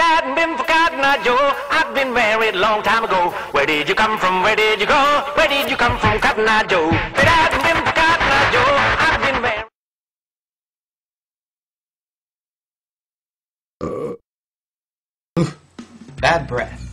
hadn't been for Cotton Eye Joe, I'd been married a long time ago. Where did you come from? Where did you go? Where did you come from, Cotton Eye Joe? If it hadn't been for Cotton Eye Joe, I'd been married. Bad breath.